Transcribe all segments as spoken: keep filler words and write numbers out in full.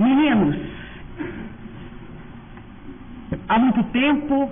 Meninos, há muito tempo,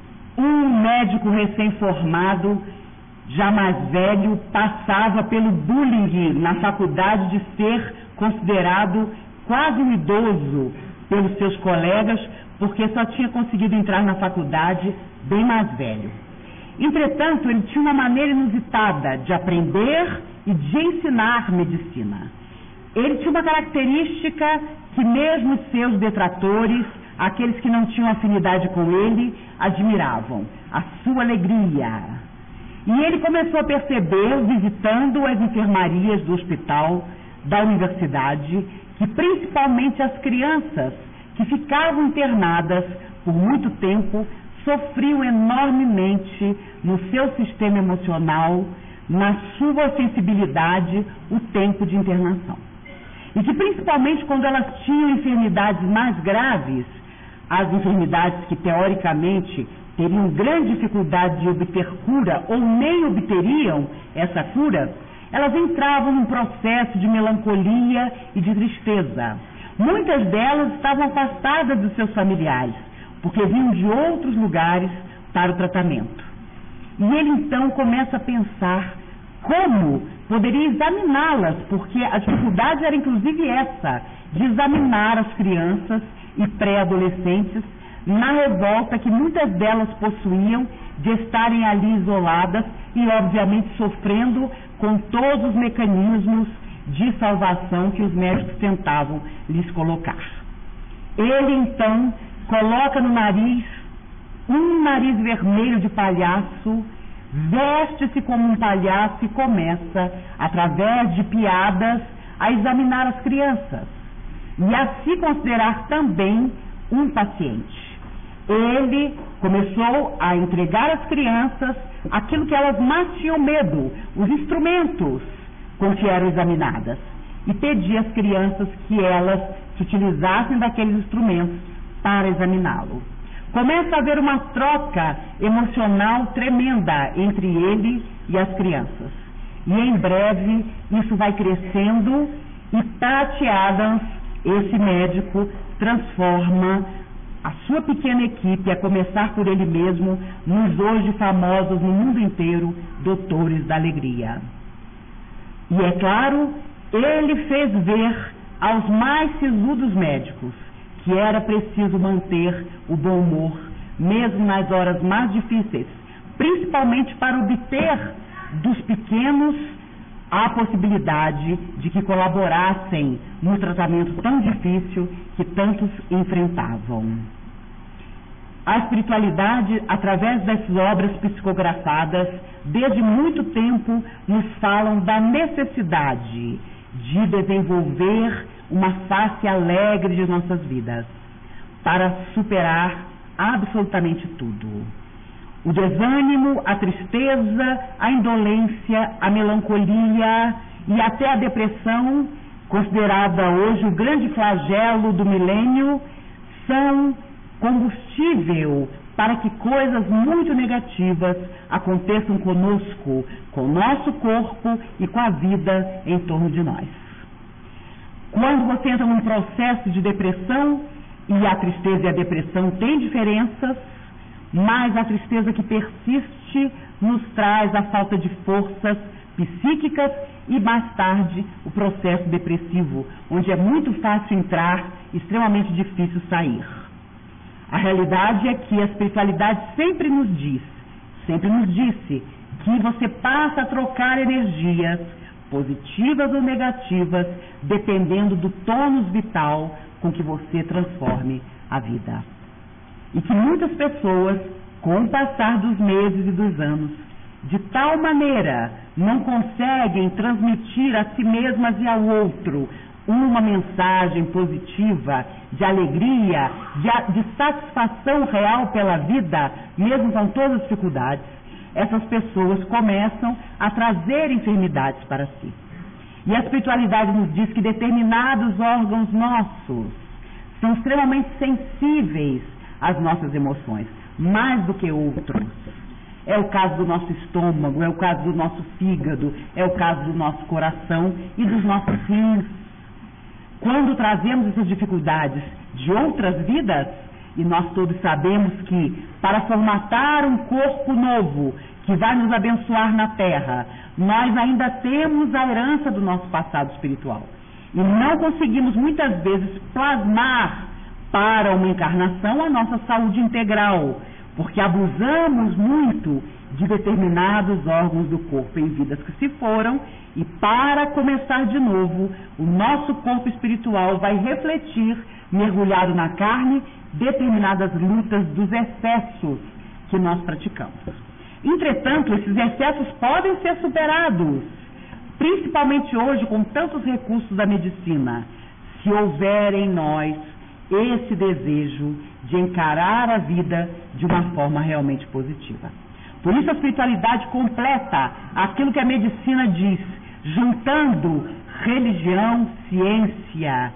um médico recém-formado, já mais velho, passava pelo bullying na faculdade de ser considerado quase um idoso pelos seus colegas, porque só tinha conseguido entrar na faculdade bem mais velho. Entretanto, ele tinha uma maneira inusitada de aprender e de ensinar medicina. Ele tinha uma característica que mesmo os seus detratores, aqueles que não tinham afinidade com ele, admiravam: a sua alegria. E ele começou a perceber, visitando as enfermarias do hospital da universidade, que principalmente as crianças que ficavam internadas por muito tempo sofriam enormemente no seu sistema emocional, na sua sensibilidade, o tempo de internação. E que principalmente quando elas tinham enfermidades mais graves, as enfermidades que teoricamente teriam grande dificuldade de obter cura ou nem obteriam essa cura, elas entravam num processo de melancolia e de tristeza. Muitas delas estavam afastadas dos seus familiares, porque vinham de outros lugares para o tratamento. E ele então começa a pensar como poderia examiná-las, porque a dificuldade era inclusive essa, de examinar as crianças e pré-adolescentes na revolta que muitas delas possuíam de estarem ali isoladas e obviamente sofrendo com todos os mecanismos de salvação que os médicos tentavam lhes colocar. Ele então coloca no nariz um nariz vermelho de palhaço, veste-se como um palhaço e começa, através de piadas, a examinar as crianças e a se considerar também um paciente. Ele começou a entregar às crianças aquilo que elas mais tinham medo, os instrumentos com que eram examinadas, e pedia às crianças que elas se utilizassem daqueles instrumentos para examiná-lo. Começa a haver uma troca emocional tremenda entre ele e as crianças. E em breve isso vai crescendo e Patty Adams, esse médico, transforma a sua pequena equipe, a começar por ele mesmo, nos hoje famosos no mundo inteiro Doutores da Alegria. E é claro, ele fez ver aos mais sisudos médicos que era preciso manter o bom humor, mesmo nas horas mais difíceis, principalmente para obter dos pequenos a possibilidade de que colaborassem no tratamento tão difícil que tantos enfrentavam. A espiritualidade, através dessas obras psicografadas, desde muito tempo nos falam da necessidade de desenvolver uma face alegre de nossas vidas, para superar absolutamente tudo. O desânimo, a tristeza, a indolência, a melancolia e até a depressão, considerada hoje o grande flagelo do milênio, são combustível para que coisas muito negativas aconteçam conosco, com o nosso corpo e com a vida em torno de nós. Quando você entra num processo de depressão, e a tristeza e a depressão têm diferenças, mas a tristeza que persiste nos traz a falta de forças psíquicas e mais tarde o processo depressivo, onde é muito fácil entrar, extremamente difícil sair. A realidade é que a espiritualidade sempre nos diz, sempre nos disse, que você passa a trocar energias positivas ou negativas, dependendo do tônus vital com que você transforme a vida. E que muitas pessoas, com o passar dos meses e dos anos, de tal maneira não conseguem transmitir a si mesmas e ao outro uma mensagem positiva, de alegria, de, de satisfação real pela vida, mesmo com todas as dificuldades, essas pessoas começam a trazer enfermidades para si. E a espiritualidade nos diz que determinados órgãos nossos são extremamente sensíveis às nossas emoções, mais do que outros. É o caso do nosso estômago, é o caso do nosso fígado, é o caso do nosso coração e dos nossos rins. quando trazemos essas dificuldades de outras vidas, e nós todos sabemos que para formatar um corpo novo que vai nos abençoar na terra, nós ainda temos a herança do nosso passado espiritual. E não conseguimos muitas vezes plasmar para uma encarnação a nossa saúde integral, porque abusamos muito de determinados órgãos do corpo em vidas que se foram, e para começar de novo, o nosso corpo espiritual vai refletir, mergulhado na carne, determinadas lutas dos excessos que nós praticamos. Entretanto, esses excessos podem ser superados, principalmente hoje com tantos recursos da medicina, se houver em nós esse desejo de encarar a vida de uma forma realmente positiva. Por isso a espiritualidade completa aquilo que a medicina diz, juntando religião, ciência,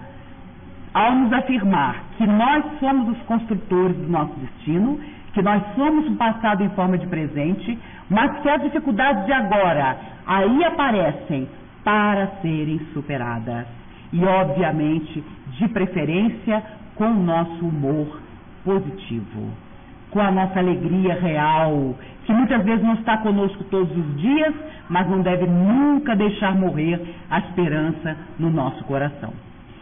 ao nos afirmar que nós somos os construtores do nosso destino, que nós somos o passado em forma de presente, mas que as dificuldades de agora aí aparecem para serem superadas. E, obviamente, de preferência, com o nosso humor positivo, com a nossa alegria real, que muitas vezes não está conosco todos os dias, mas não deve nunca deixar morrer a esperança no nosso coração.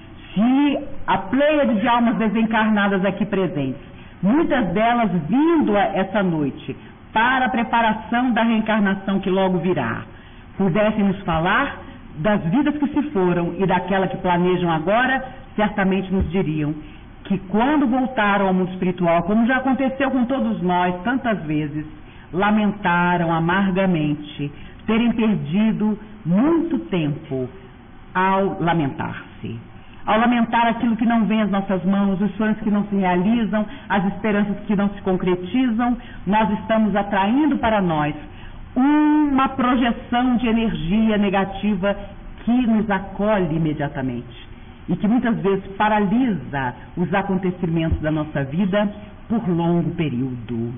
Se a pleiade de almas desencarnadas aqui presentes, muitas delas vindo essa noite para a preparação da reencarnação que logo virá, pudessem nos falar das vidas que se foram e daquela que planejam agora, certamente nos diriam que quando voltaram ao mundo espiritual, como já aconteceu com todos nós tantas vezes, lamentaram amargamente terem perdido muito tempo ao lamentar-se. Ao lamentar aquilo que não vem às nossas mãos, os sonhos que não se realizam, as esperanças que não se concretizam, nós estamos atraindo para nós uma projeção de energia negativa que nos acolhe imediatamente e que muitas vezes paralisa os acontecimentos da nossa vida por longo período.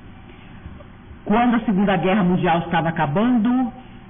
Quando a Segunda Guerra Mundial estava acabando,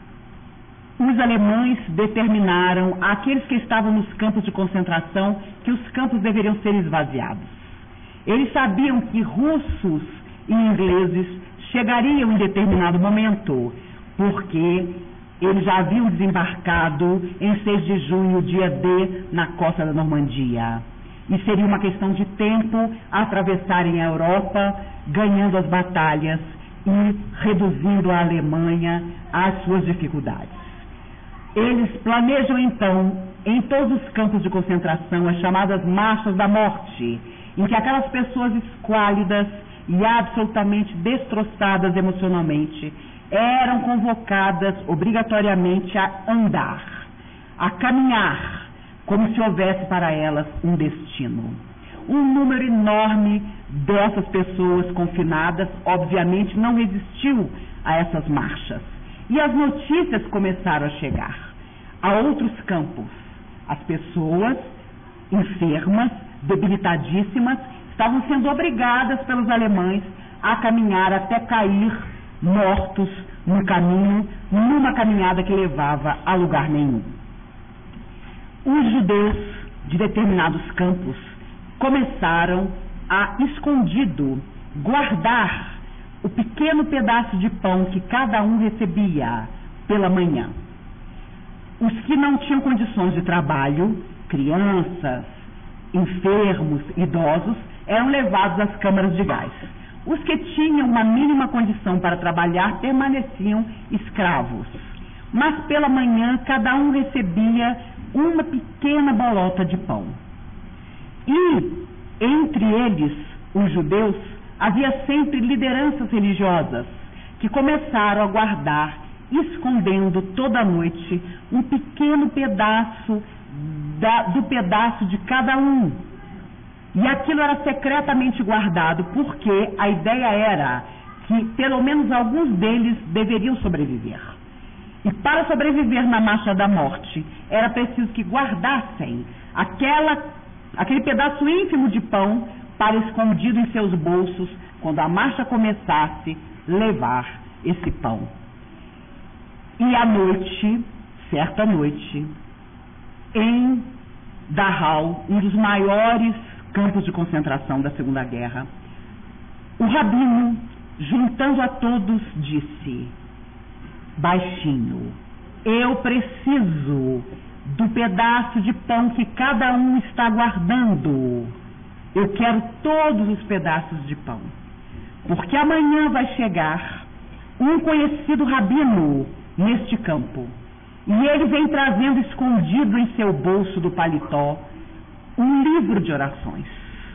os alemães determinaram àqueles que estavam nos campos de concentração que os campos deveriam ser esvaziados. Eles sabiam que russos e ingleses chegariam em determinado momento, porque eles já haviam desembarcado em seis de junho, dia D, na costa da Normandia. E seria uma questão de tempo atravessarem a Europa, ganhando as batalhas e reduzindo a Alemanha às suas dificuldades. Eles planejam então, em todos os campos de concentração, as chamadas marchas da morte, em que aquelas pessoas esquálidas e absolutamente destroçadas emocionalmente eram convocadas obrigatoriamente a andar, a caminhar, como se houvesse para elas um destino. Um número enorme dessas pessoas confinadas, obviamente, não resistiu a essas marchas. E as notícias começaram a chegar a outros campos. As pessoas enfermas, debilitadíssimas, estavam sendo obrigadas pelos alemães a caminhar até cair mortos no caminho, numa caminhada que levava a lugar nenhum. Os judeus de determinados campos começaram a, escondido, guardar o pequeno pedaço de pão que cada um recebia pela manhã. Os que não tinham condições de trabalho, crianças, enfermos, idosos, eram levados às câmaras de gás. Os que tinham uma mínima condição para trabalhar permaneciam escravos. Mas pela manhã cada um recebia uma pequena bolota de pão. E entre eles, os judeus, havia sempre lideranças religiosas que começaram a guardar, escondendo toda noite um pequeno pedaço da, do pedaço de cada um. E aquilo era secretamente guardado, porque a ideia era que pelo menos alguns deles deveriam sobreviver. E para sobreviver na marcha da morte, era preciso que guardassem aquela, aquele pedaço ínfimo de pão para, escondido em seus bolsos, quando a marcha começasse, levar esse pão. E à noite, certa noite, em Dachau, um dos maiores campos de concentração da Segunda Guerra, o rabino, juntando a todos, disse, baixinho, eu preciso do pedaço de pão que cada um está guardando. Eu quero todos os pedaços de pão, porque amanhã vai chegar um conhecido rabino neste campo, e ele vem trazendo escondido em seu bolso do paletó um livro de orações.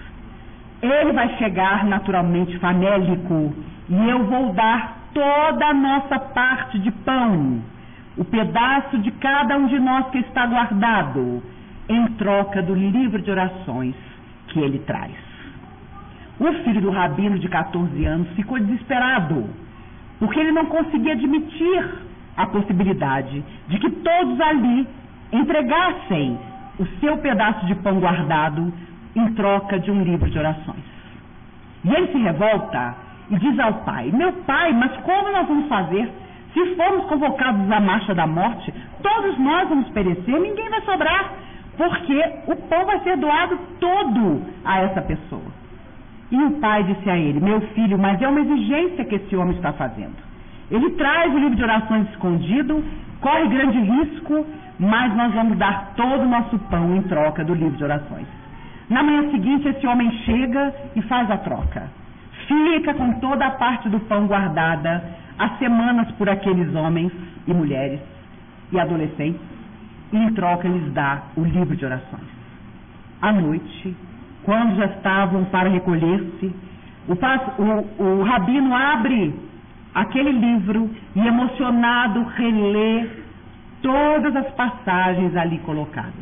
Ele vai chegar naturalmente famélico, e eu vou dar toda a nossa parte de pão, o pedaço de cada um de nós que está guardado, em troca do livro de orações que ele traz. O filho do rabino de quatorze anos ficou desesperado, porque ele não conseguia admitir a possibilidade de que todos ali entregassem o seu pedaço de pão guardado em troca de um livro de orações. E ele se revolta e diz ao pai, meu pai, mas como nós vamos fazer? Se formos convocados à marcha da morte, todos nós vamos perecer, ninguém vai sobrar, porque o pão vai ser doado todo a essa pessoa. E o pai disse a ele, meu filho, mas é uma exigência que esse homem está fazendo. Ele traz o livro de orações escondido, corre grande risco, mas nós vamos dar todo o nosso pão em troca do livro de orações. Na manhã seguinte, esse homem chega e faz a troca. Fica com toda a parte do pão guardada há semanas por aqueles homens e mulheres e adolescentes, e em troca lhes dá o livro de orações. À noite, quando já estavam para recolher-se, o, o, o rabino abre aquele livro e, emocionado, relê todas as passagens ali colocadas.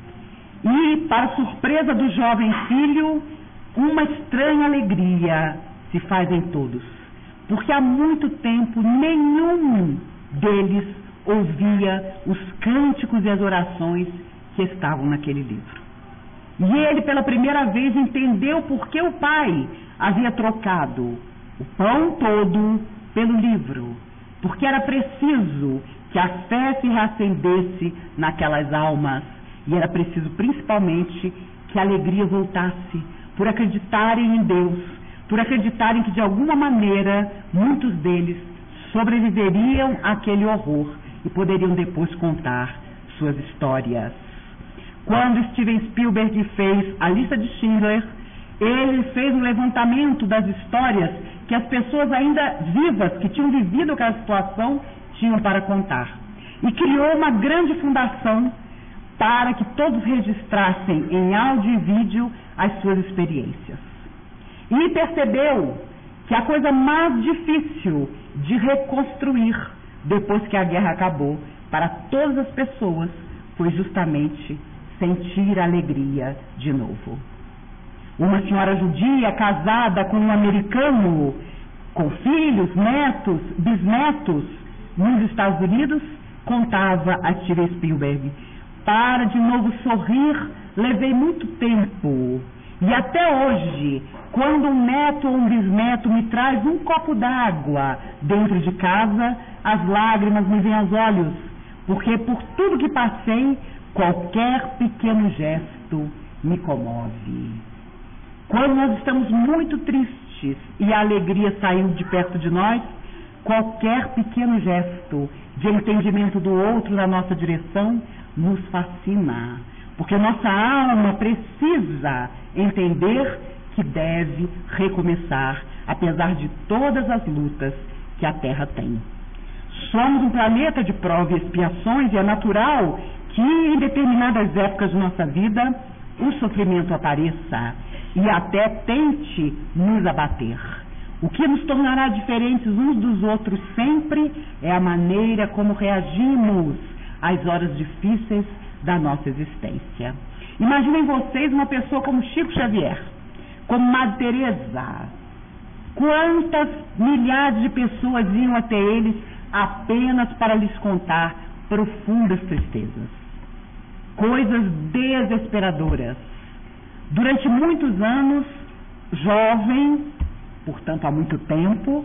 E, para surpresa do jovem filho, uma estranha alegria se faz em todos, porque há muito tempo nenhum deles ouvia os cânticos e as orações que estavam naquele livro. E ele, pela primeira vez, entendeu por que o pai havia trocado o pão todo pelo livro, porque era preciso que a fé se reacendesse naquelas almas, e era preciso principalmente que a alegria voltasse, por acreditarem em Deus, por acreditarem que de alguma maneira muitos deles sobreviveriam àquele horror e poderiam depois contar suas histórias. Quando Steven Spielberg fez a lista de Schindler, ele fez um levantamento das histórias que as pessoas ainda vivas, que tinham vivido aquela situação, tinham para contar. E criou uma grande fundação para que todos registrassem em áudio e vídeo as suas experiências. E percebeu que a coisa mais difícil de reconstruir depois que a guerra acabou para todas as pessoas foi justamente sentir a alegria de novo. Uma senhora judia casada com um americano, com filhos, netos, bisnetos, nos Estados Unidos, contava a Steven Spielberg, para de novo sorrir, levei muito tempo. E até hoje, quando um neto ou um bisneto me traz um copo d'água dentro de casa, as lágrimas me vêm aos olhos, porque por tudo que passei, qualquer pequeno gesto me comove. Quando nós estamos muito tristes e a alegria saiu de perto de nós, qualquer pequeno gesto de entendimento do outro na nossa direção nos fascina, porque nossa alma precisa entender que deve recomeçar, apesar de todas as lutas que a Terra tem. Somos um planeta de provas e expiações, e é natural que em determinadas épocas de nossa vida o sofrimento apareça e até tente nos abater. O que nos tornará diferentes uns dos outros sempre é a maneira como reagimos às horas difíceis da nossa existência. Imaginem vocês uma pessoa como Chico Xavier, como Madre Teresa. Quantas milhares de pessoas iam até eles apenas para lhes contar profundas tristezas, coisas desesperadoras. Durante muitos anos, jovem, portanto há muito tempo,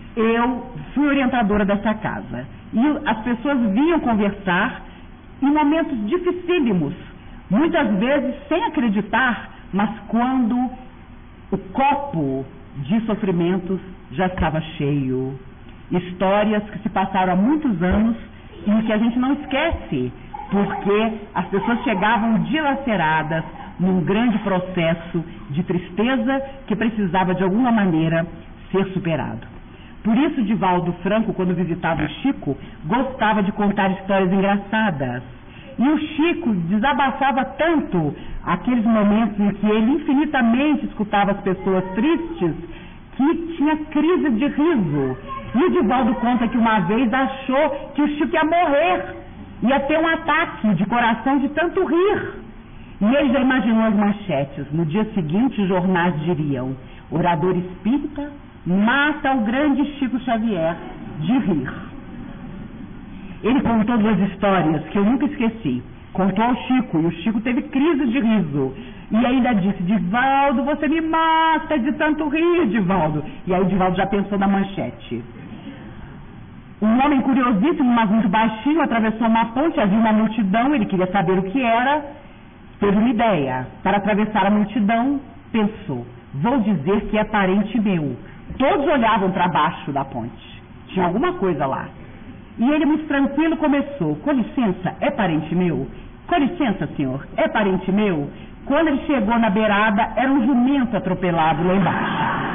eu fui orientadora dessa casa. E as pessoas vinham conversar em momentos dificílimos, muitas vezes sem acreditar, mas quando o copo de sofrimentos já estava cheio. Histórias que se passaram há muitos anos e que a gente não esquece, porque as pessoas chegavam dilaceradas num grande processo de tristeza que precisava de alguma maneira ser superado. Por isso, Divaldo Franco, quando visitava o Chico, gostava de contar histórias engraçadas. E o Chico desabafava tanto aqueles momentos em que ele infinitamente escutava as pessoas tristes, que tinha crise de riso. E o Divaldo conta que uma vez achou que o Chico ia morrer, ia ter um ataque de coração de tanto rir. E ele já imaginou as manchetes. No dia seguinte, os jornais diriam: orador espírita mata o grande Chico Xavier de rir. Ele contou duas histórias que eu nunca esqueci. Contou ao Chico, e o Chico teve crise de riso. E ainda disse: Divaldo, você me mata de tanto rir, Divaldo. E aí o Divaldo já pensou na manchete. Um homem curiosíssimo, mas muito baixinho, atravessou uma ponte, havia uma multidão, ele queria saber o que era, teve uma ideia. Para atravessar a multidão, pensou: vou dizer que é parente meu. Todos olhavam para baixo da ponte. Tinha alguma coisa lá. E ele, muito tranquilo, começou: com licença, é parente meu? Com licença, senhor, é parente meu? Quando ele chegou na beirada, era um jumento atropelado lá embaixo.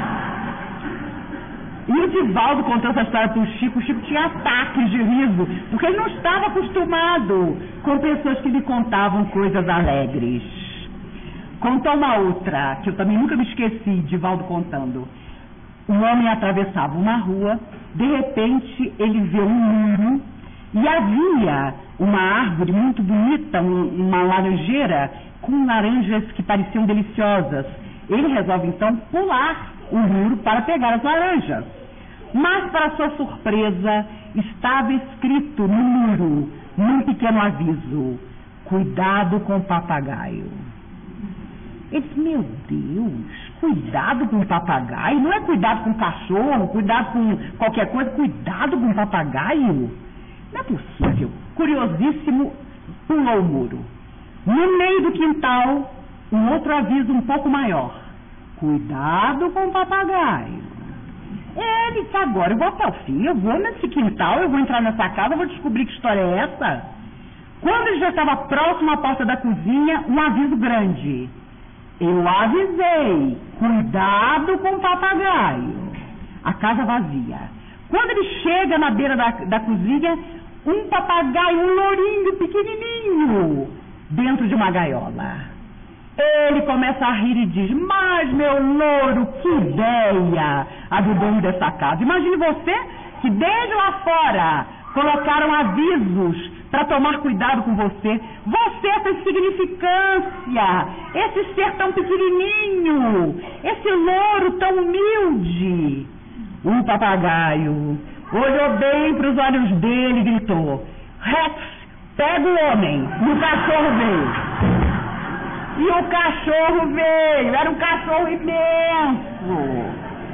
E o Divaldo contou essa história para o Chico. O Chico tinha ataques de riso, porque ele não estava acostumado com pessoas que lhe contavam coisas alegres. Contou uma outra, que eu também nunca me esqueci, Divaldo contando. Um homem atravessava uma rua, de repente ele vê um muro, e havia uma árvore muito bonita, um, uma laranjeira, com laranjas que pareciam deliciosas. Ele resolve então pular o muro para pegar as laranjas. Mas, para sua surpresa, estava escrito no muro, num pequeno aviso: cuidado com o papagaio. Ele disse: meu Deus, cuidado com o papagaio? Não é cuidado com o cachorro, cuidado com qualquer coisa, cuidado com o papagaio? Não é possível. Curiosíssimo, pulou o muro. No meio do quintal, um outro aviso um pouco maior: cuidado com o papagaio. Ele disse: agora eu vou até o fim, eu vou nesse quintal, eu vou entrar nessa casa, eu vou descobrir que história é essa. Quando ele já estava próximo à porta da cozinha, um aviso grande: eu avisei, cuidado com o papagaio. A casa vazia. Quando ele chega na beira da, da cozinha, um papagaio, um lourinho pequenininho, dentro de uma gaiola. Ele começa a rir e diz: mas meu louro, que ideia a do dono dessa casa. Imagine você que desde lá fora colocaram avisos para tomar cuidado com você. Você, essa insignificância, esse ser tão pequenininho, esse louro tão humilde. Um papagaio olhou bem para os olhos dele e gritou: Rex, pega o homem. E o cachorro veio. E o cachorro veio, era um cachorro imenso.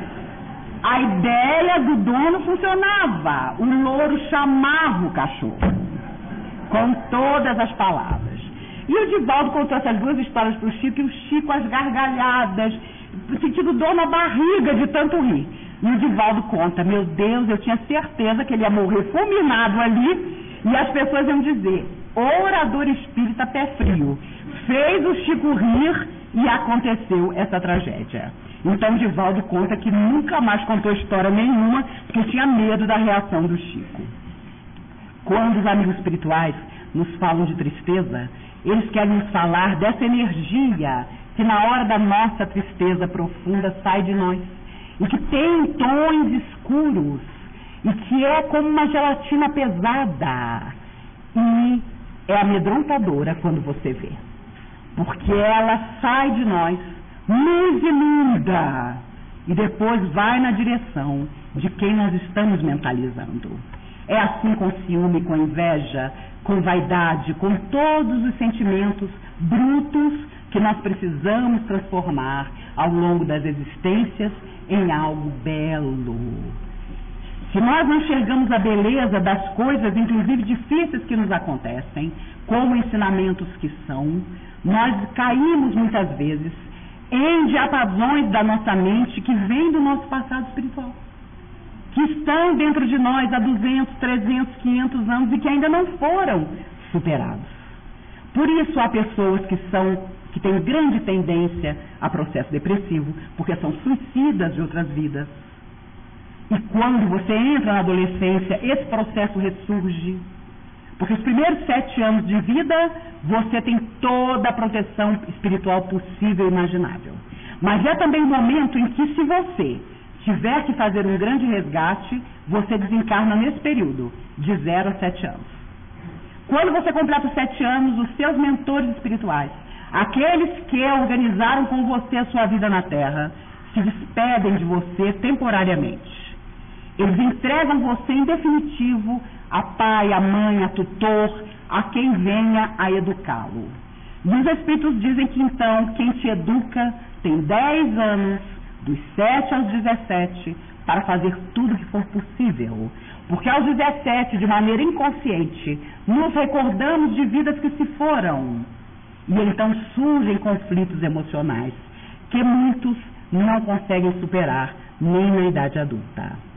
A ideia do dono funcionava. O louro chamava o cachorro com todas as palavras. E o Divaldo contou essas duas histórias para o Chico, e o Chico as gargalhadas, sentindo dor na barriga de tanto rir. E o Divaldo conta: meu Deus, eu tinha certeza que ele ia morrer fulminado ali, e as pessoas iam dizer: orador espírita pé frio, fez o Chico rir e aconteceu essa tragédia. Então Divaldo conta que nunca mais contou história nenhuma, porque tinha medo da reação do Chico. Quando os amigos espirituais nos falam de tristeza, eles querem nos falar dessa energia que na hora da nossa tristeza profunda sai de nós, e que tem tons escuros, e que é como uma gelatina pesada, e é amedrontadora quando você vê, porque ela sai de nós, nos inunda, e depois vai na direção de quem nós estamos mentalizando. É assim com ciúme, com inveja, com vaidade, com todos os sentimentos brutos que nós precisamos transformar ao longo das existências em algo belo. Se nós não enxergamos a beleza das coisas, inclusive difíceis que nos acontecem, como ensinamentos que são, nós caímos muitas vezes em diapasões da nossa mente que vêm do nosso passado espiritual, que estão dentro de nós há duzentos, trezentos, quinhentos anos e que ainda não foram superados. Por isso há pessoas que são, que têm grande tendência a processo depressivo, porque são suicidas de outras vidas. E quando você entra na adolescência, esse processo ressurge. Porque os primeiros sete anos de vida, você tem toda a proteção espiritual possível e imaginável. Mas é também o momento em que, se você tiver que fazer um grande resgate, você desencarna nesse período, de zero a sete anos. Quando você completa os sete anos, os seus mentores espirituais, aqueles que organizaram com você a sua vida na Terra, se despedem de você temporariamente. Eles entregam você em definitivo a pai, a mãe, a tutor, a quem venha a educá-lo. E os Espíritos dizem que então quem te educa tem dez anos, dos sete aos dezessete, para fazer tudo que for possível. Porque aos dezessete, de maneira inconsciente, nos recordamos de vidas que se foram. E então surgem conflitos emocionais que muitos não conseguem superar nem na idade adulta.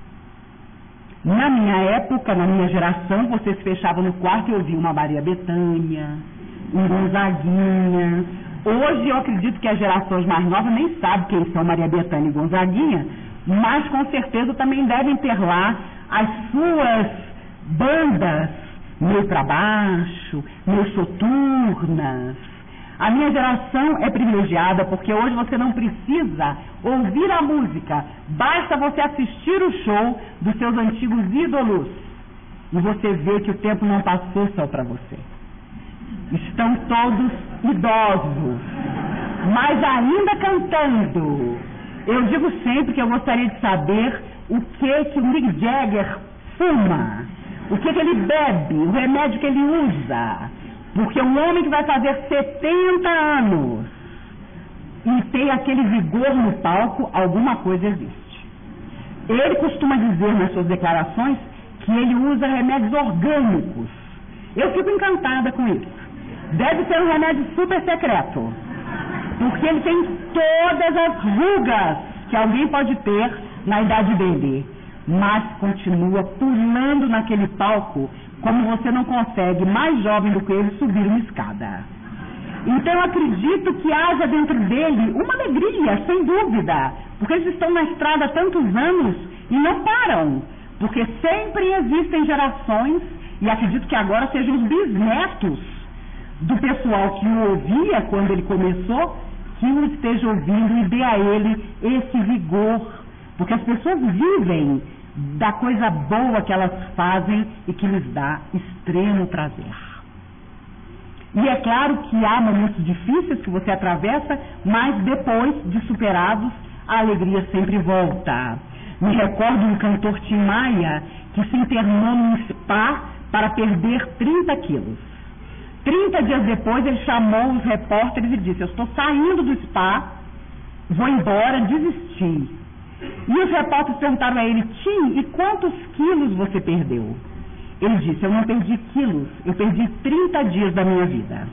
Na minha época, na minha geração, você se fechava no quarto e ouvia uma Maria Bethânia, um Gonzaguinha. Hoje eu acredito que as gerações mais novas nem sabem quem são Maria Bethânia e Gonzaguinha, mas com certeza também devem ter lá as suas bandas, meio para baixo, meio soturnas. A minha geração é privilegiada porque hoje você não precisa ouvir a música, basta você assistir o show dos seus antigos ídolos e você vê que o tempo não passou só para você. Estão todos idosos, mas ainda cantando. Eu digo sempre que eu gostaria de saber o que que o Mick Jagger fuma, o que que ele bebe, o remédio que ele usa. Porque um homem que vai fazer setenta anos e tem aquele vigor no palco, alguma coisa existe. Ele costuma dizer nas suas declarações que ele usa remédios orgânicos. Eu fico encantada com isso. Deve ser um remédio super secreto, porque ele tem todas as rugas que alguém pode ter na idade dele, mas continua pulando naquele palco como você não consegue, mais jovem do que ele, subir uma escada. Então eu acredito que haja dentro dele uma alegria, sem dúvida, porque eles estão na estrada há tantos anos e não param, porque sempre existem gerações, e acredito que agora sejam os bisnetos do pessoal que o ouvia quando ele começou, que o esteja ouvindo e dê a ele esse vigor, porque as pessoas vivem da coisa boa que elas fazem e que lhes dá extremo prazer. E é claro que há momentos difíceis que você atravessa, mas depois de superados, a alegria sempre volta. Me recordo de um cantor Tim Maia que se internou num spa para perder trinta quilos. trinta dias depois ele chamou os repórteres e disse: eu estou saindo do spa, vou embora, desisti. E os repórteres perguntaram a ele: Tim, e quantos quilos você perdeu? Ele disse: eu não perdi quilos, eu perdi trinta dias da minha vida.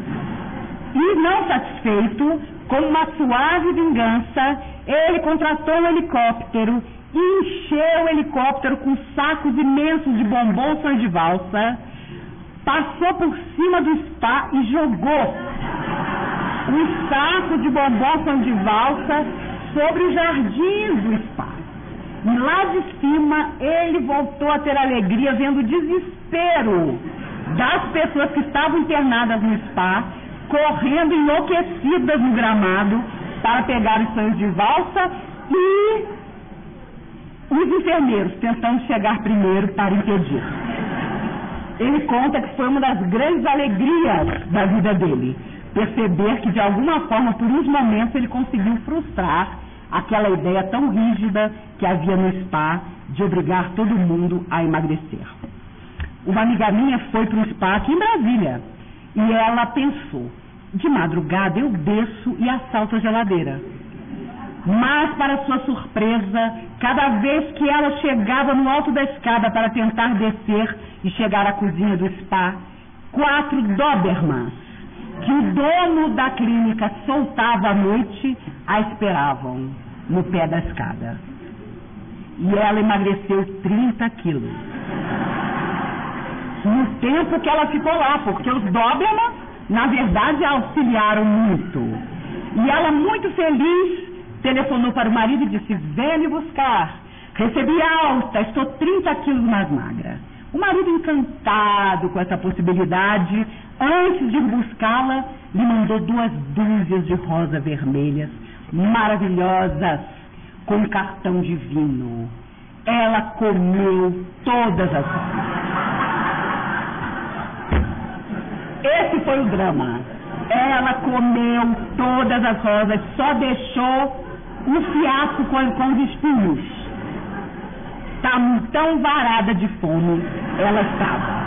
E não satisfeito, com uma suave vingança, ele contratou um helicóptero e encheu o helicóptero com sacos imensos de bombons sonho de valsa, passou por cima do spa e jogou um saco de bombons sonho de valsa sobre os jardins do spa. E lá de cima ele voltou a ter alegria vendo o desespero das pessoas que estavam internadas no spa, correndo enlouquecidas no gramado para pegar os sonhos de valsa, e os enfermeiros tentando chegar primeiro para impedir. Ele conta que foi uma das grandes alegrias da vida dele, perceber que de alguma forma, por uns momentos, ele conseguiu frustrar aquela ideia tão rígida que havia no spa de obrigar todo mundo a emagrecer. Uma amiga minha foi para um spa aqui em Brasília e ela pensou: de madrugada eu desço e assalto a geladeira. Mas, para sua surpresa, cada vez que ela chegava no alto da escada para tentar descer e chegar à cozinha do spa, quatro Dobermans, que o dono da clínica soltava à noite, a esperavam no pé da escada. E ela emagreceu trinta quilos. No tempo que ela ficou lá, porque os Dobermans, na verdade, a auxiliaram muito. E ela, muito feliz, telefonou para o marido e disse: vem me buscar, recebi alta, estou trinta quilos mais magra. O marido, encantado com essa possibilidade, antes de ir buscá-la, lhe mandou duas dúzias de rosa vermelhas, maravilhosas, com cartão divino. Ela comeu todas as rosas. Esse foi o drama. Ela comeu todas as rosas, só deixou um fiasco com, com os espinhos. Tão, tão varada de fome ela estava.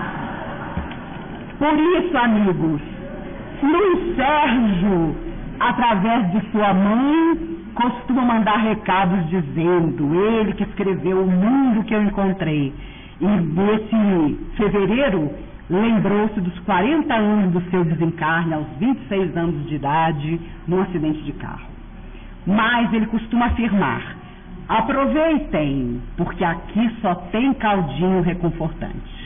Por isso, amigos, Luiz Sérgio, através de sua mãe, costuma mandar recados dizendo, ele que escreveu O Mundo que Eu Encontrei. E nesse fevereiro, lembrou-se dos quarenta anos do seu desencarne, aos vinte e seis anos de idade, num acidente de carro. Mas ele costuma afirmar: aproveitem, porque aqui só tem caldinho reconfortante.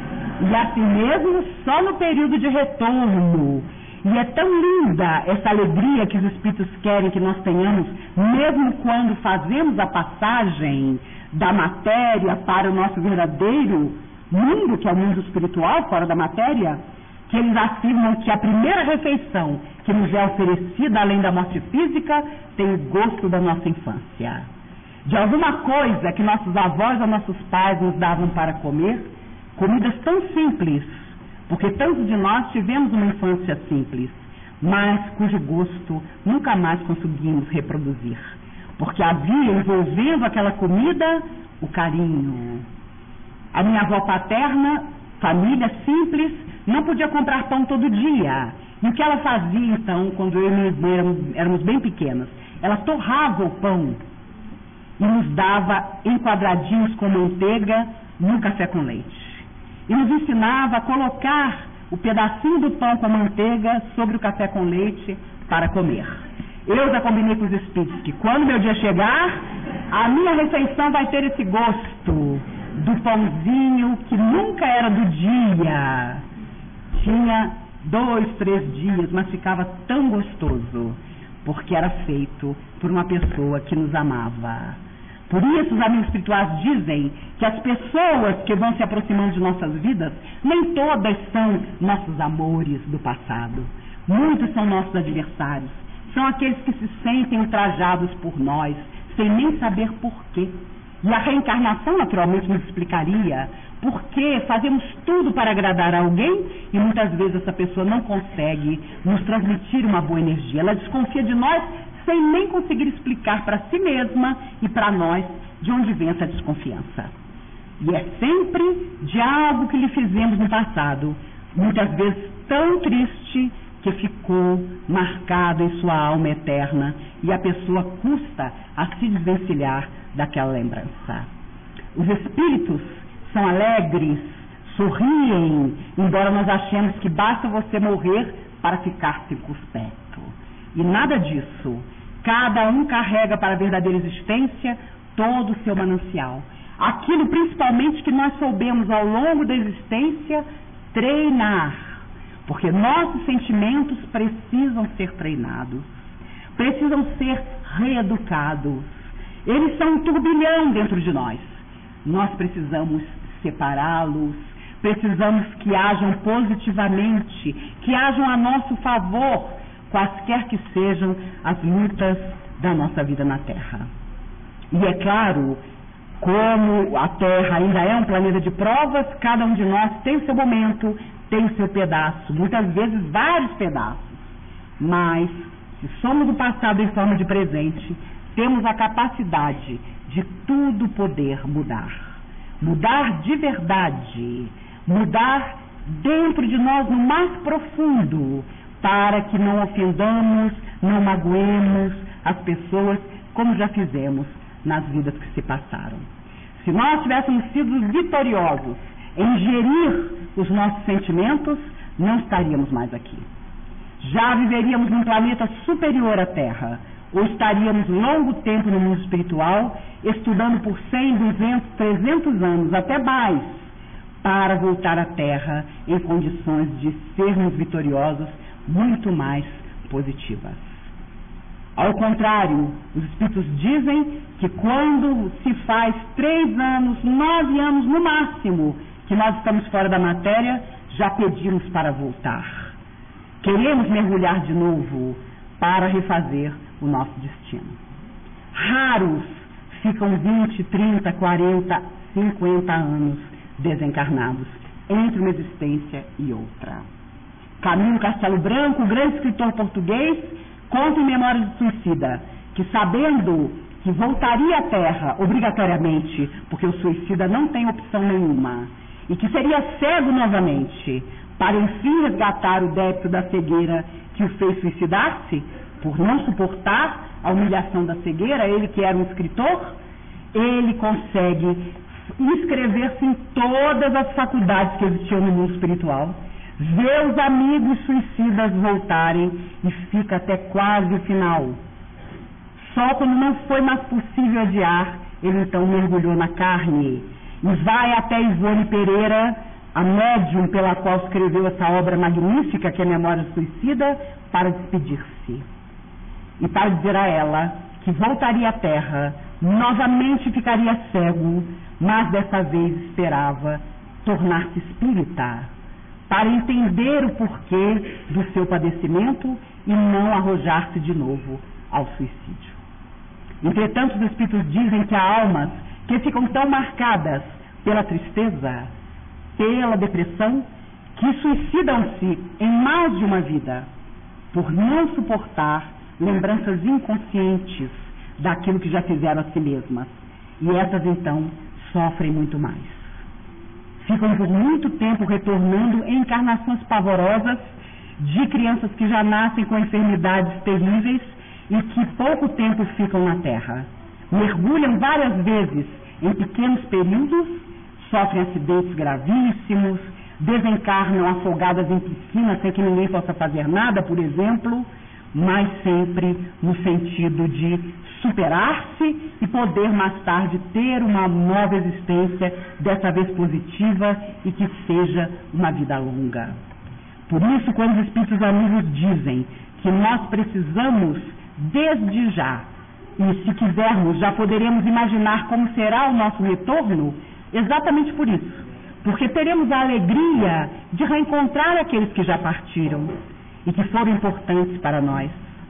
E assim mesmo, só no período de retorno. E é tão linda essa alegria que os espíritos querem que nós tenhamos, mesmo quando fazemos a passagem da matéria para o nosso verdadeiro mundo, que é o mundo espiritual, fora da matéria, que eles afirmam que a primeira refeição que nos é oferecida, além da morte física, tem o gosto da nossa infância. De alguma coisa que nossos avós ou nossos pais nos davam para comer, comidas tão simples, porque tantos de nós tivemos uma infância simples, mas cujo gosto nunca mais conseguimos reproduzir, porque havia envolvendo aquela comida o carinho. A minha avó paterna, família simples, não podia comprar pão todo dia. E o que ela fazia, então, quando eu e minha irmã éramos, éramos bem pequenas? Ela torrava o pão e nos dava em quadradinhos com manteiga no café com leite. E nos ensinava a colocar o pedacinho do pão com manteiga sobre o café com leite para comer. Eu já combinei com os espíritos que quando meu dia chegar, a minha refeição vai ter esse gosto do pãozinho que nunca era do dia. Tinha dois, três dias, mas ficava tão gostoso, porque era feito por uma pessoa que nos amava. Por isso, os amigos espirituais dizem que as pessoas que vão se aproximando de nossas vidas, nem todas são nossos amores do passado. Muitos são nossos adversários. São aqueles que se sentem ultrajados por nós, sem nem saber por quê. E a reencarnação, naturalmente, nos explicaria por que fazemos tudo para agradar a alguém e muitas vezes essa pessoa não consegue nos transmitir uma boa energia. Ela desconfia de nós sem nem conseguir explicar para si mesma e para nós de onde vem essa desconfiança. E é sempre de algo que lhe fizemos no passado, muitas vezes tão triste que ficou marcado em sua alma eterna e a pessoa custa a se desvencilhar daquela lembrança. Os espíritos são alegres, sorriem, embora nós achemos que basta você morrer para ficar circunspecto. E nada disso. Cada um carrega para a verdadeira existência todo o seu manancial. Aquilo principalmente que nós soubemos ao longo da existência treinar. Porque nossos sentimentos precisam ser treinados, precisam ser reeducados. Eles são um turbilhão dentro de nós. Nós precisamos separá-los, precisamos que hajam positivamente, que hajam a nosso favor, quaisquer que sejam as lutas da nossa vida na Terra. E é claro, como a Terra ainda é um planeta de provas, cada um de nós tem o seu momento, tem o seu pedaço, muitas vezes vários pedaços. Mas, se somos do passado em forma de presente, temos a capacidade de tudo poder mudar. Mudar de verdade, mudar dentro de nós no mais profundo, para que não ofendamos, não magoemos as pessoas como já fizemos nas vidas que se passaram. Se nós tivéssemos sido vitoriosos em gerir os nossos sentimentos, não estaríamos mais aqui. Já viveríamos num planeta superior à Terra, ou estaríamos longo tempo no mundo espiritual, estudando por cem, duzentos, trezentos anos, até mais, para voltar à Terra em condições de sermos vitoriosos muito mais positivas. Ao contrário, os espíritos dizem que quando se faz três anos, nove anos no máximo, que nós estamos fora da matéria, já pedimos para voltar. Queremos mergulhar de novo para refazer o nosso destino. Raros ficam vinte, trinta, quarenta, cinquenta anos desencarnados entre uma existência e outra. Camilo Castelo Branco, o grande escritor português, conta em Memórias do Suicida que, sabendo que voltaria à Terra obrigatoriamente, porque o suicida não tem opção nenhuma, e que seria cego novamente, para enfim resgatar o débito da cegueira que o fez suicidar-se, por não suportar a humilhação da cegueira, ele que era um escritor, ele consegue inscrever-se em todas as faculdades que existiam no mundo espiritual, ver os amigos suicidas voltarem e fica até quase o final. Só quando não foi mais possível adiar, ele então mergulhou na carne e vai até Ivone Pereira, a médium pela qual escreveu essa obra magnífica que é Memória do Suicida, para despedir-se e para dizer a ela que voltaria à Terra, novamente ficaria cego, mas dessa vez esperava tornar-se espírita, para entender o porquê do seu padecimento e não arrojar-se de novo ao suicídio. Entretanto, os espíritos dizem que há almas que ficam tão marcadas pela tristeza, pela depressão, que suicidam-se em mais de uma vida, por não suportar lembranças inconscientes daquilo que já fizeram a si mesmas. E essas, então, sofrem muito mais. Ficam por muito tempo retornando em encarnações pavorosas de crianças que já nascem com enfermidades terríveis e que pouco tempo ficam na Terra. Mergulham várias vezes em pequenos períodos, sofrem acidentes gravíssimos, desencarnam afogadas em piscinas sem que ninguém possa fazer nada, por exemplo, mas sempre no sentido de superar-se e poder mais tarde ter uma nova existência, dessa vez positiva, e que seja uma vida longa. Por isso, quando os espíritos amigos dizem que nós precisamos desde já, e se quisermos já poderemos imaginar como será o nosso retorno, exatamente por isso, porque teremos a alegria de reencontrar aqueles que já partiram e que foram importantes para nós.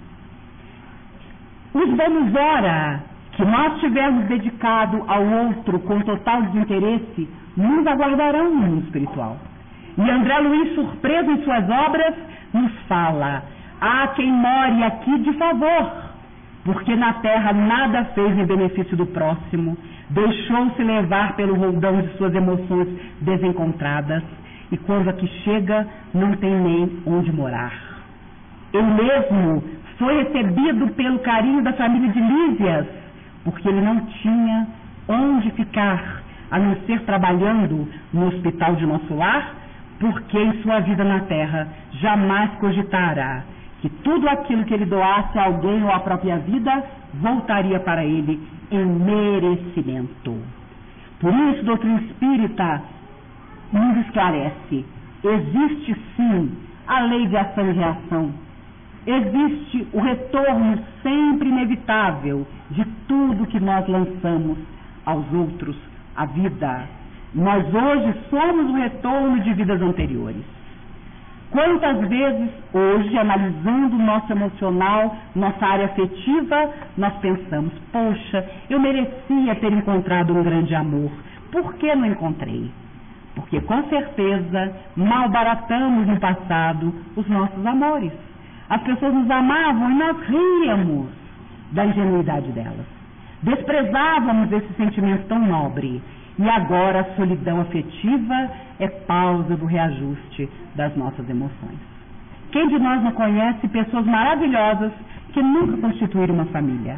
Os bônus hora que nós tivermos dedicado ao outro com total desinteresse nos aguardarão no mundo espiritual. E André Luiz, surpreso em suas obras, nos fala: há quem more aqui de favor, porque na terra nada fez em benefício do próximo, deixou-se levar pelo roldão de suas emoções desencontradas, e quando aqui chega, não tem nem onde morar. Ele mesmo foi recebido pelo carinho da família de Lísias, porque ele não tinha onde ficar, a não ser trabalhando no hospital de Nosso Lar, porque em sua vida na terra jamais cogitara que tudo aquilo que ele doasse a alguém ou à própria vida voltaria para ele em merecimento. Por isso, a doutrina espírita nos esclarece: existe sim a lei de ação e reação, existe o retorno sempre inevitável de tudo que nós lançamos aos outros, à vida. Nós hoje somos o retorno de vidas anteriores. Quantas vezes hoje, analisando o nosso emocional, nossa área afetiva, nós pensamos: poxa, eu merecia ter encontrado um grande amor, por que não encontrei? Porque com certeza malbaratamos no passado os nossos amores. As pessoas nos amavam e nós ríamos da ingenuidade delas. Desprezávamos esse sentimento tão nobre. E agora a solidão afetiva é pausa do reajuste das nossas emoções. Quem de nós não conhece pessoas maravilhosas que nunca constituíram uma família?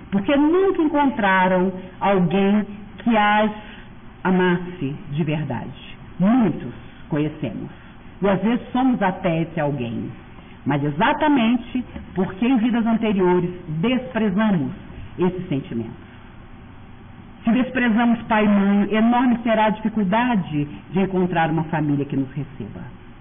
porque nunca encontraram alguém que as amasse de verdade. Muitos conhecemos, e às vezes somos até esse alguém, mas exatamente porque em vidas anteriores desprezamos esses sentimentos. Se desprezamos pai e mãe, enorme será a dificuldade de encontrar uma família que nos receba.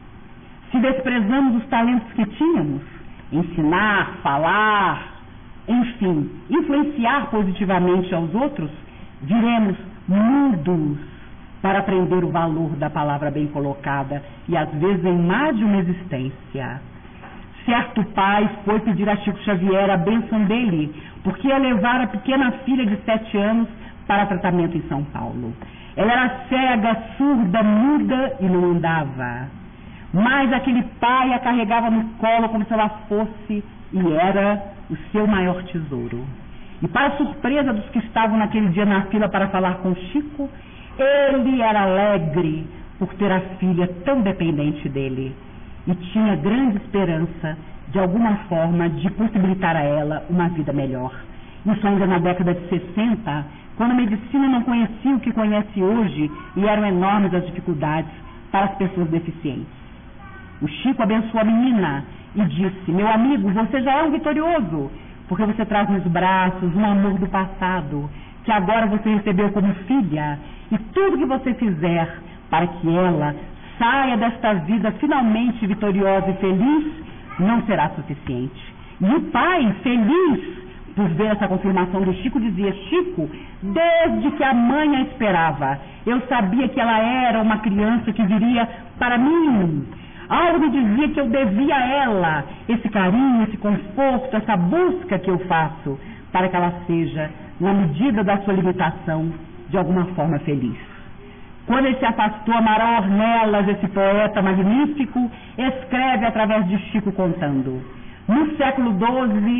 Se desprezamos os talentos que tínhamos, ensinar, falar, enfim, influenciar positivamente aos outros, viremos mudos para aprender o valor da palavra bem colocada e às vezes em mais de uma existência. Certo pai foi pedir a Chico Xavier a bênção dele, porque ia levar a pequena filha de sete anos para tratamento em São Paulo. Ela era cega, surda, muda e não andava. Mas aquele pai a carregava no colo como se ela fosse e era o seu maior tesouro. E para surpresa dos que estavam naquele dia na fila para falar com Chico, ele era alegre por ter a filha tão dependente dele e tinha grande esperança, de alguma forma, de possibilitar a ela uma vida melhor. Isso ainda na década de sessenta, quando a medicina não conhecia o que conhece hoje e eram enormes as dificuldades para as pessoas deficientes. O Chico abençoou a menina e disse: meu amigo, você já é um vitorioso, porque você traz nos braços um amor do passado, que agora você recebeu como filha, e tudo que você fizer para que ela saia desta vida finalmente vitoriosa e feliz, não será suficiente. E o pai, feliz por ver essa confirmação do Chico, dizia: Chico, desde que a mãe a esperava, eu sabia que ela era uma criança que viria para mim. Algo me dizia que eu devia a ela esse carinho, esse conforto, essa busca que eu faço para que ela seja, na medida da sua limitação, de alguma forma feliz. Quando ele se afastou, Amaral Ornelas, esse poeta magnífico, escreve através de Chico contando. No século doze,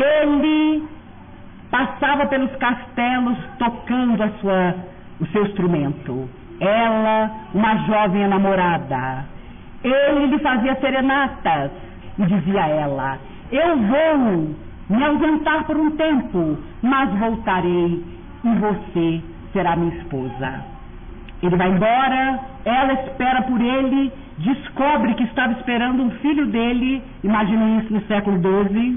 ele passava pelos castelos tocando a sua, o seu instrumento. Ela, uma jovem enamorada. Ele lhe fazia serenatas e dizia a ela: eu vou me ausentar por um tempo, mas voltarei e você será minha esposa. Ele vai embora, ela espera por ele, descobre que estava esperando um filho dele, imaginem isso no século doze,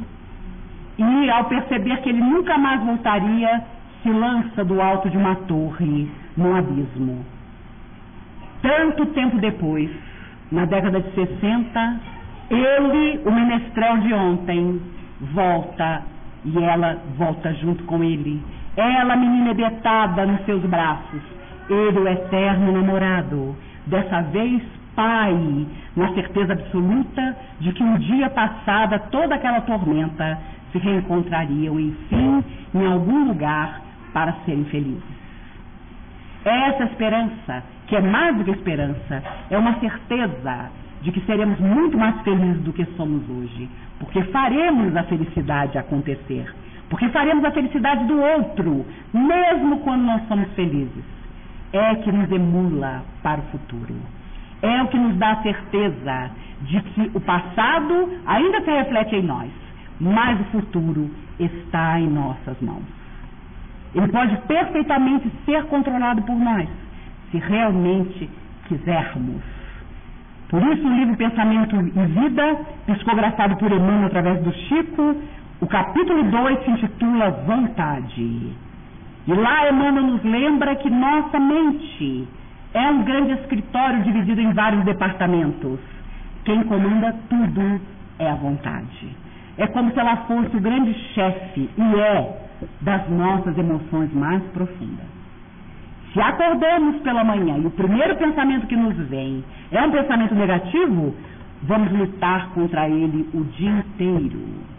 e ao perceber que ele nunca mais voltaria, se lança do alto de uma torre, num abismo. Tanto tempo depois, na década de sessenta, ele, o menestrel de ontem, volta e ela volta junto com ele. Ela, menina hebetada nos seus braços, ele, o eterno namorado, dessa vez pai, na certeza absoluta de que um dia passada toda aquela tormenta, se reencontrariam, enfim, em algum lugar para serem felizes. Essa esperança, que é mais do que esperança, é uma certeza de que seremos muito mais felizes do que somos hoje, porque faremos a felicidade acontecer, porque faremos a felicidade do outro, mesmo quando nós somos felizes. É que nos emula para o futuro. É o que nos dá a certeza de que o passado ainda se reflete em nós, mas o futuro está em nossas mãos. Ele pode perfeitamente ser controlado por nós, se realmente quisermos. Por isso, o livro Pensamento e Vida, psicografado por Emmanuel através do Chico, o capítulo dois se intitula Vontade. E lá Emmanuel nos lembra que nossa mente é um grande escritório dividido em vários departamentos. Quem comanda tudo é a vontade. É como se ela fosse o grande chefe, e é, das nossas emoções mais profundas. Se acordamos pela manhã e o primeiro pensamento que nos vem é um pensamento negativo, vamos lutar contra ele o dia inteiro.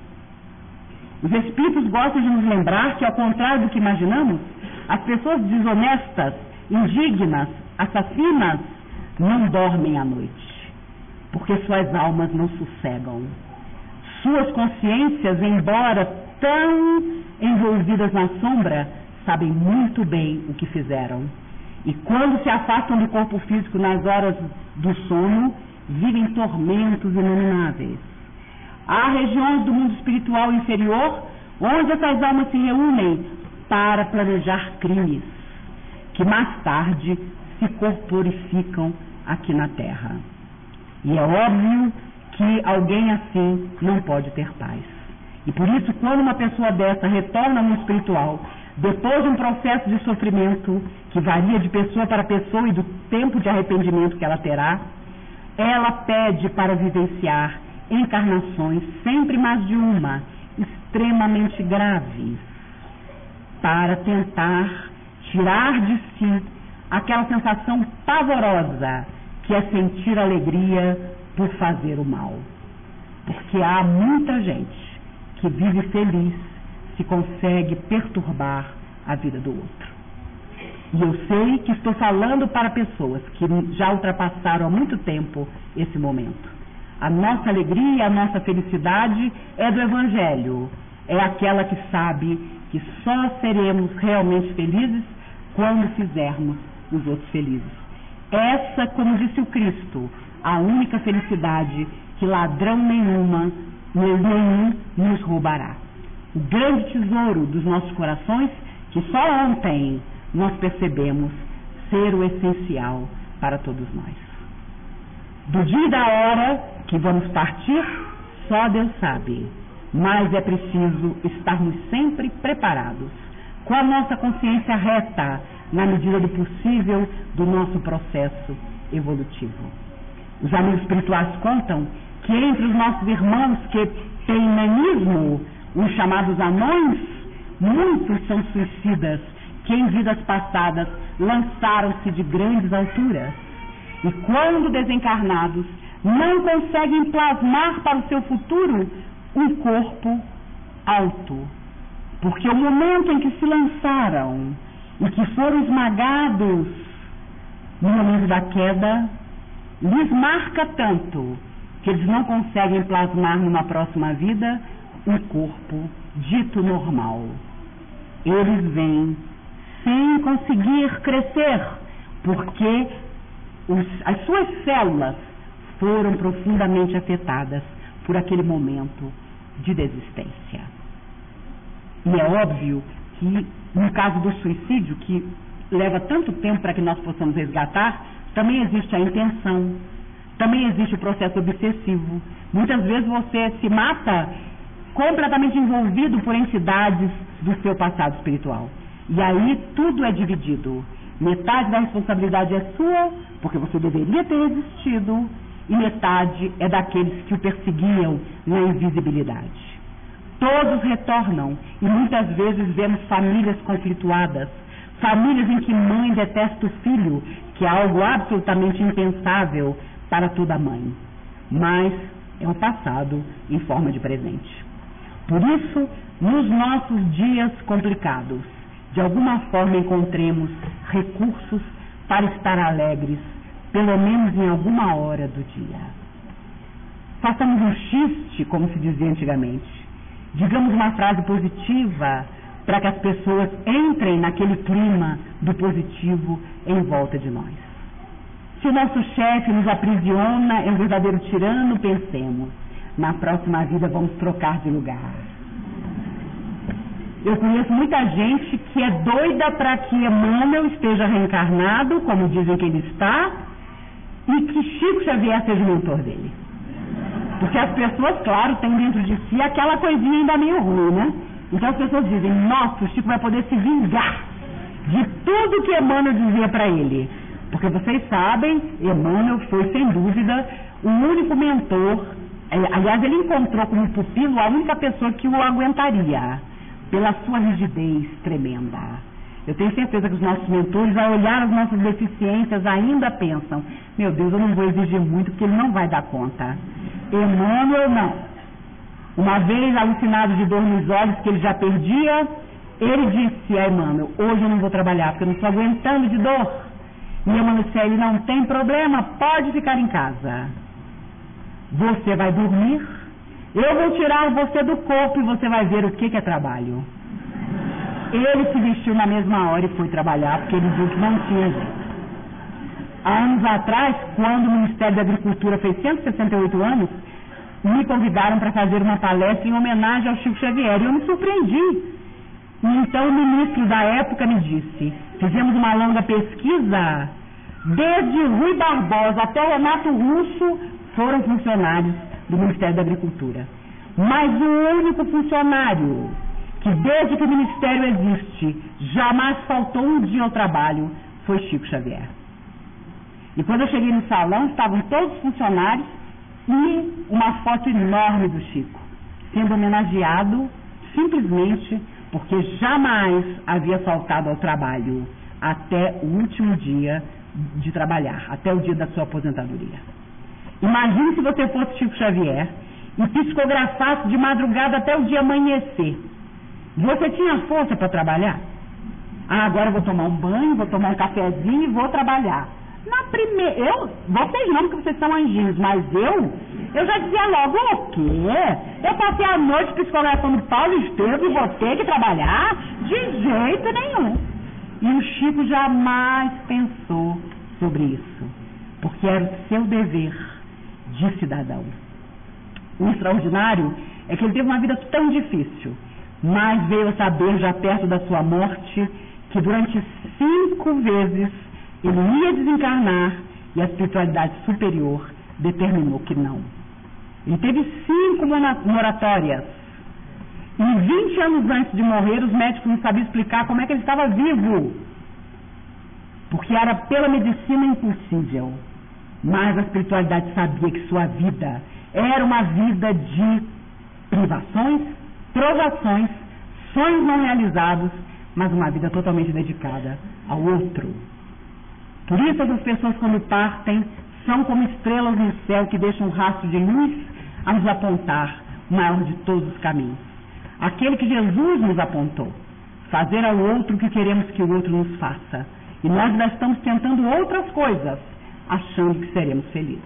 Os espíritos gostam de nos lembrar que, ao contrário do que imaginamos, as pessoas desonestas, indignas, assassinas, não dormem à noite, porque suas almas não sossegam. Suas consciências, embora tão envolvidas na sombra, sabem muito bem o que fizeram. E quando se afastam do corpo físico nas horas do sono, vivem tormentos inomináveis. Há regiões do mundo espiritual inferior onde essas almas se reúnem para planejar crimes, que mais tarde se corporificam aqui na Terra. E é óbvio que alguém assim não pode ter paz. E por isso, quando uma pessoa dessa retorna no espiritual, depois de um processo de sofrimento que varia de pessoa para pessoa e do tempo de arrependimento que ela terá, ela pede para vivenciar encarnações, sempre mais de uma, extremamente graves, para tentar tirar de si aquela sensação pavorosa que é sentir alegria por fazer o mal. Porque há muita gente que vive feliz se consegue perturbar a vida do outro. E eu sei que estou falando para pessoas que já ultrapassaram há muito tempo esse momento. A nossa alegria, a nossa felicidade é do Evangelho. É aquela que sabe que só seremos realmente felizes quando fizermos os outros felizes. Essa, como disse o Cristo, a única felicidade que ladrão nenhuma, nenhum nos roubará. O grande tesouro dos nossos corações, que só ontem nós percebemos ser o essencial para todos nós. Do dia e da hora que vamos partir, só Deus sabe, mas é preciso estarmos sempre preparados, com a nossa consciência reta, na medida do possível, do nosso processo evolutivo. Os amigos espirituais contam que entre os nossos irmãos que têm nanismo, os chamados anões, muitos são suicidas que em vidas passadas lançaram-se de grandes alturas e quando desencarnados não conseguem plasmar para o seu futuro um corpo alto, porque o momento em que se lançaram e que foram esmagados no momento da queda lhes marca tanto que eles não conseguem plasmar numa próxima vida um corpo dito normal. Eles vêm sem conseguir crescer, porque os, as suas células foram profundamente afetadas por aquele momento de desistência. E é óbvio que, no caso do suicídio, que leva tanto tempo para que nós possamos resgatar, também existe a intenção, também existe o processo obsessivo. Muitas vezes você se mata completamente envolvido por entidades do seu passado espiritual. E aí tudo é dividido. Metade da responsabilidade é sua, porque você deveria ter resistido, e metade é daqueles que o perseguiam na invisibilidade. Todos retornam, e muitas vezes vemos famílias conflituadas, famílias em que mãe detesta o filho, que é algo absolutamente impensável para toda mãe. Mas é o passado em forma de presente. Por isso, nos nossos dias complicados, de alguma forma encontremos recursos para estar alegres, pelo menos em alguma hora do dia. Façamos um xiste, como se dizia antigamente. Digamos uma frase positiva para que as pessoas entrem naquele clima do positivo em volta de nós. Se o nosso chefe nos aprisiona, é um verdadeiro tirano, pensemos, na próxima vida vamos trocar de lugar. Eu conheço muita gente que é doida para que Emmanuel esteja reencarnado, como dizem que ele está, e que Chico Xavier seja o mentor dele. Porque as pessoas, claro, têm dentro de si aquela coisinha ainda meio ruim, né? Então as pessoas dizem, nossa, o Chico vai poder se vingar de tudo que Emmanuel dizia para ele. Porque vocês sabem, Emmanuel foi, sem dúvida, o único mentor, aliás, ele encontrou como pupilo a única pessoa que o aguentaria, pela sua rigidez tremenda. Eu tenho certeza que os nossos mentores, ao olhar as nossas deficiências, ainda pensam, meu Deus, eu não vou exigir muito, porque ele não vai dar conta. Emmanuel, não. Uma vez, alucinado de dor nos olhos, que ele já perdia, ele disse a Emmanuel, hoje eu não vou trabalhar, porque eu não estou aguentando de dor. E Emmanuel disse a ele, não tem problema, pode ficar em casa. Você vai dormir, eu vou tirar você do corpo e você vai ver o que, que é trabalho. Ele se vestiu na mesma hora e foi trabalhar, porque ele viu que não tinha jeito. Há anos atrás, quando o Ministério da Agricultura fez cento e sessenta e oito anos, me convidaram para fazer uma palestra em homenagem ao Chico Xavier, e eu me surpreendi. E então o ministro da época me disse, fizemos uma longa pesquisa, desde Rui Barbosa até Renato Russo foram funcionários do Ministério da Agricultura. Mas o único funcionário que desde que o Ministério existe jamais faltou um dia ao trabalho foi Chico Xavier. E quando eu cheguei no salão, estavam todos os funcionários e uma foto enorme do Chico, sendo homenageado simplesmente porque jamais havia faltado ao trabalho até o último dia de trabalhar, até o dia da sua aposentadoria. Imagine se você fosse Chico Xavier e psicografasse de madrugada até o dia amanhecer. Você tinha força para trabalhar? Ah, agora eu vou tomar um banho, vou tomar um cafezinho e vou trabalhar. Na primeira, eu, vocês não, porque vocês são anjinhos, mas eu, eu já dizia logo, o quê? Eu passei a noite psicografando Paulo Estevam e vou ter que trabalhar? De jeito nenhum. E o Chico jamais pensou sobre isso, porque era o seu dever de cidadão. O extraordinário é que ele teve uma vida tão difícil, mas veio a saber, já perto da sua morte, que durante cinco vezes ele ia desencarnar e a espiritualidade superior determinou que não. Ele teve cinco moratórias. E vinte anos antes de morrer, os médicos não sabiam explicar como é que ele estava vivo. Porque era pela medicina impossível. Mas a espiritualidade sabia que sua vida era uma vida de privações, provações, sonhos não realizados, mas uma vida totalmente dedicada ao outro. Por isso as pessoas, quando partem, são como estrelas no céu que deixam um rastro de luz a nos apontar o maior de todos os caminhos. Aquele que Jesus nos apontou, fazer ao outro o que queremos que o outro nos faça. E nós ainda estamos tentando outras coisas, achando que seremos felizes.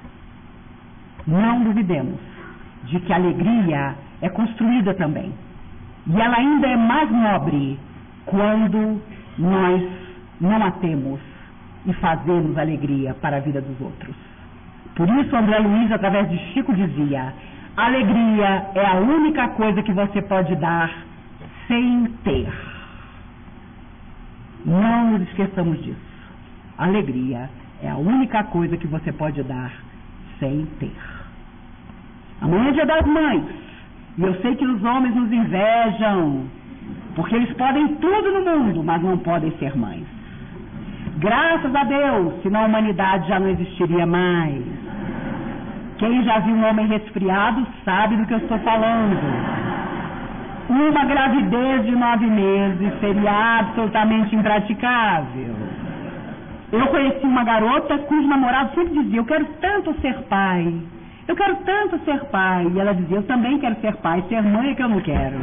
Não duvidemos de que a alegria é construída também. E ela ainda é mais nobre quando nós não a temos e fazemos alegria para a vida dos outros. Por isso André Luiz, através de Chico, dizia: alegria é a única coisa que você pode dar sem ter. Não nos esqueçamos disso. Alegria é a única coisa que você pode dar sem ter. Amanhã é Dia das Mães. E eu sei que os homens nos invejam, porque eles podem tudo no mundo, mas não podem ser mães. Graças a Deus, senão a humanidade já não existiria mais. Quem já viu um homem resfriado sabe do que eu estou falando. Uma gravidez de nove meses seria absolutamente impraticável. Eu conheci uma garota cujo namorado sempre dizia: eu quero tanto ser pai, eu quero tanto ser pai. E ela dizia: eu também quero ser pai, ser mãe é que eu não quero.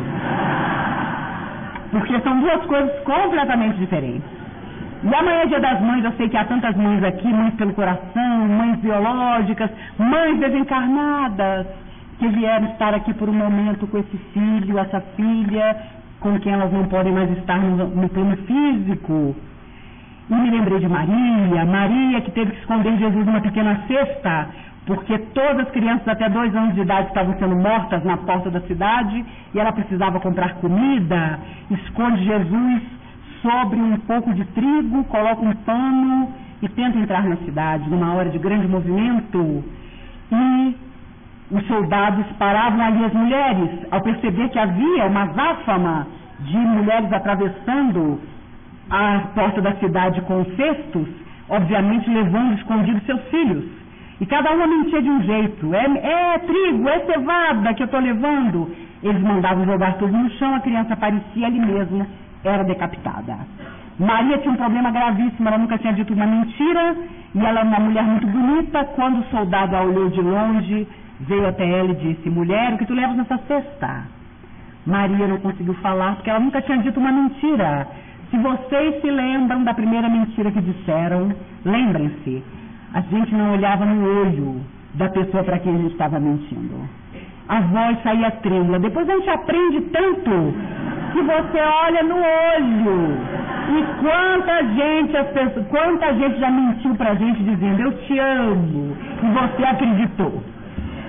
Porque são duas coisas completamente diferentes. E amanhã é Dia das Mães, eu sei que há tantas mães aqui, mães pelo coração, mães biológicas, mães desencarnadas, que vieram estar aqui por um momento com esse filho, essa filha, com quem elas não podem mais estar no, no plano físico. E me lembrei de Maria, Maria que teve que esconder Jesus numa pequena cesta, porque todas as crianças até dois anos de idade estavam sendo mortas na porta da cidade, e ela precisava comprar comida, esconde Jesus sobre um pouco de trigo, coloca um pano e tenta entrar na cidade, numa hora de grande movimento. E os soldados paravam ali as mulheres, ao perceber que havia uma záfama de mulheres atravessando a porta da cidade com cestos, obviamente levando escondidos seus filhos. E cada uma mentia de um jeito: é, é trigo, é cevada que eu estou levando. Eles mandavam jogar tudo no chão, a criança aparecia ali mesmo, era decapitada. Maria tinha um problema gravíssimo, ela nunca tinha dito uma mentira, e ela é uma mulher muito bonita. Quando o soldado a olhou de longe, veio até ela e disse: mulher, o que tu levas nessa cesta? Maria não conseguiu falar, porque ela nunca tinha dito uma mentira. Se vocês se lembram da primeira mentira que disseram, lembrem-se, a gente não olhava no olho da pessoa para quem a gente estava mentindo. A voz saía trêmula. Depois a gente aprende tanto que você olha no olho. E quanta gente, as pessoas, quanta gente já mentiu pra gente dizendo: eu te amo, e você acreditou.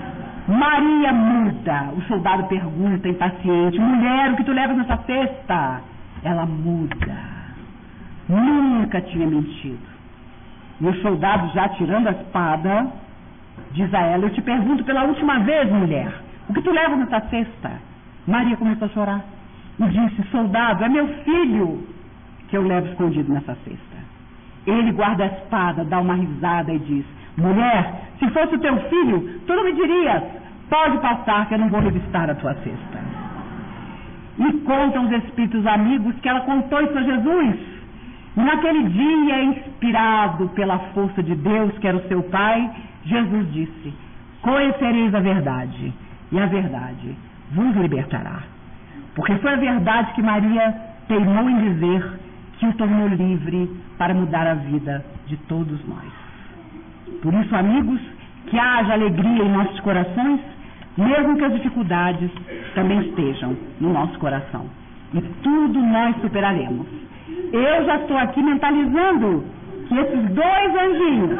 Maria muda. O soldado pergunta, impaciente: mulher, o que tu levas nessa cesta? Ela muda. Nunca tinha mentido. E o soldado, já tirando a espada, diz a ela: eu te pergunto pela última vez, mulher, o que tu levas nessa cesta? Maria começou a chorar e disse: soldado, é meu filho que eu levo escondido nessa cesta. Ele guarda a espada, dá uma risada e diz: mulher, se fosse o teu filho, tu não me dirias: pode passar que eu não vou revistar a tua cesta. E contam os espíritos amigos que ela contou isso a Jesus. E naquele dia, inspirado pela força de Deus, que era o seu Pai, Jesus disse: conhecereis a verdade, e a verdade vos libertará. Porque foi a verdade que Maria teimou em dizer, que o tornou livre para mudar a vida de todos nós. Por isso, amigos, que haja alegria em nossos corações, mesmo que as dificuldades também estejam no nosso coração. E tudo nós superaremos. Eu já estou aqui mentalizando que esses dois anjinhos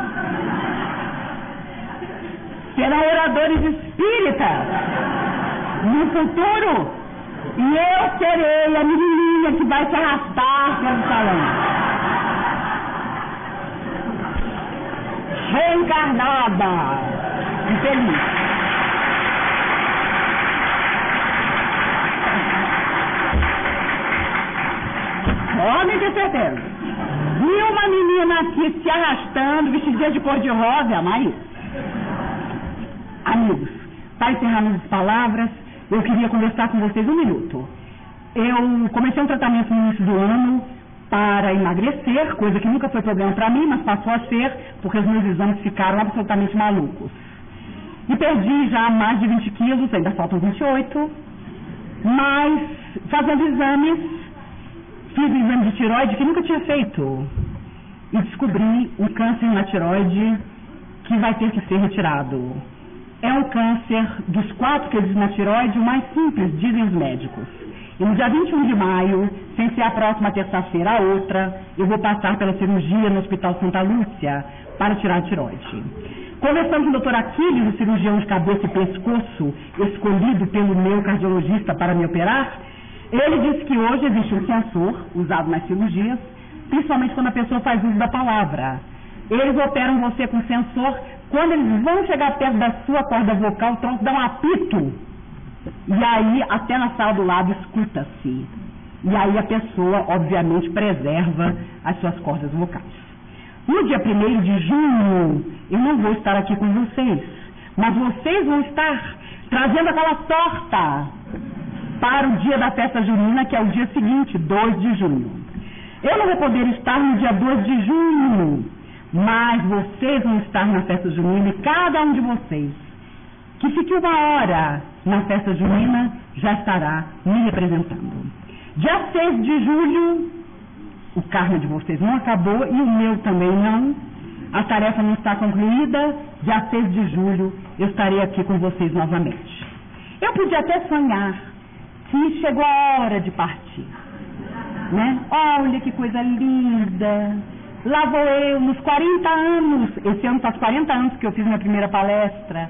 serão oradores espíritas no futuro, e eu serei a menininha que vai se arrastar pelo salão, reencarnada e feliz. Podem ter certeza. Vi uma menina aqui se arrastando, vestidinha de cor-de-rosa, mas... Amigos, para encerrar minhas palavras, eu queria conversar com vocês um minuto. Eu comecei um tratamento no início do ano para emagrecer, coisa que nunca foi problema para mim, mas passou a ser, porque os meus exames ficaram absolutamente malucos. E perdi já mais de vinte quilos, ainda faltam vinte e oito, mas fazendo exames, fiz um exame de tireoide que nunca tinha feito e descobri um câncer na tireoide que vai ter que ser retirado. É um câncer dos quatro que existem na tireoide, o mais simples, dizem os médicos. E no dia vinte e um de maio, sem ser a próxima terça-feira, a outra, eu vou passar pela cirurgia no Hospital Santa Lúcia para tirar a tireoide. Conversando com o doutor Aquiles, o cirurgião de cabeça e pescoço, escolhido pelo meu cardiologista para me operar, ele disse que hoje existe um sensor usado nas cirurgias, principalmente quando a pessoa faz uso da palavra. Eles operam você com sensor, quando eles vão chegar perto da sua corda vocal, o tronco dá um apito. E aí, até na sala do lado, escuta-se. E aí a pessoa, obviamente, preserva as suas cordas vocais. No dia primeiro de junho, eu não vou estar aqui com vocês, mas vocês vão estar trazendo aquela torta para o dia da festa junina, que é o dia seguinte, dois de junho. Eu não vou poder estar no dia dois de junho, mas vocês vão estar na festa junina, e cada um de vocês que fique uma hora na festa junina já estará me representando. Dia seis de julho, o karma de vocês não acabou e o meu também não. A tarefa não está concluída. Dia seis de julho eu estarei aqui com vocês novamente. Eu podia até sonhar que chegou a hora de partir, né? Olha que coisa linda. Lá vou eu, nos quarenta anos, esse ano faz quarenta anos que eu fiz minha primeira palestra,